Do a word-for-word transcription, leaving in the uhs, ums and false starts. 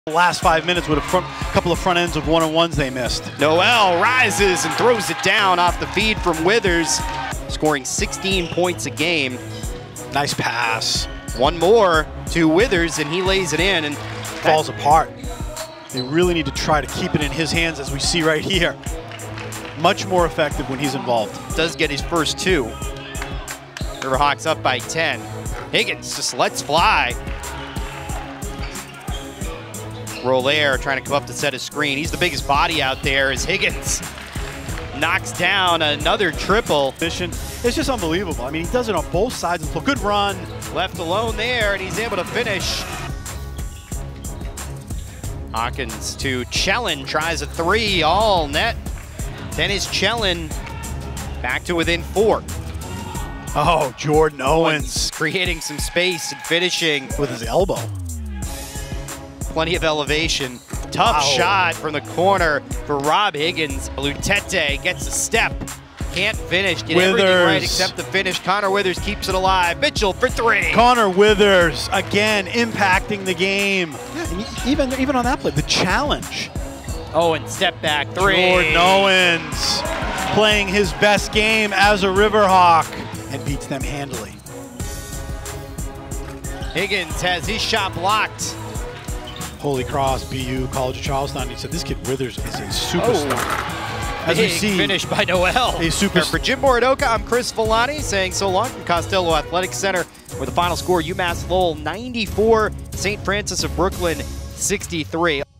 Last five minutes with a front, couple of front ends of one-on-ones they missed. Noel rises and throws it down off the feed from Withers, scoring sixteen points a game. Nice pass. One more to Withers, and he lays it in and falls apart. They really need to try to keep it in his hands, as we see right here. Much more effective when he's involved. Does get his first two. Riverhawks up by ten. Higgins just lets fly. Rollaire trying to come up to set a screen. He's the biggest body out there as Higgins knocks down another triple. It's just unbelievable. I mean, he does it on both sides of the floor. Good run. Left alone there, and he's able to finish. Hawkins to Chelin, tries a three, all net. Then is Chelin back to within four. Oh, Jordan Owens. Creating some space and finishing. With his elbow. Plenty of elevation. Tough wow. shot from the corner for Rob Higgins. Lutete gets a step. Can't finish. Did Withers. everything right except the finish. Connor Withers keeps it alive. Mitchell for three. Connor Withers, again, impacting the game. And even, even on that play, the challenge. Owen, step back three. Jordan Owens playing his best game as a Riverhawk and beats them handily. Higgins has his shot blocked. Holy Cross, B U, College of Charlestown. He said this kid Withers is a superstar. Oh. As Big we see, finish by Noel. A super. For Jim Boridoka, I'm Chris Villani saying so long from Costello Athletic Center, where the final score UMass Lowell ninety-four, Saint Francis of Brooklyn sixty-three.